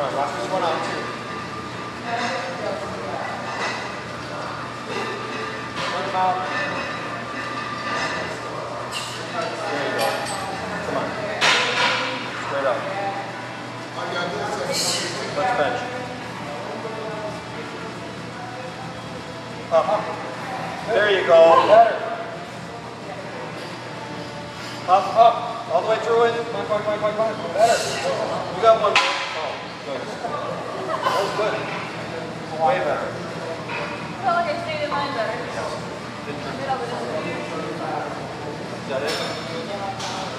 on, rock this one out too. Turn them out. There you go. Come on. Straight up. Let's bench. Up. There you go. Better. Up, up. All the way through it. Come on. Better. You got one more. Oh, good. That was good. Way better. I felt like I stayed in line better. Is that it?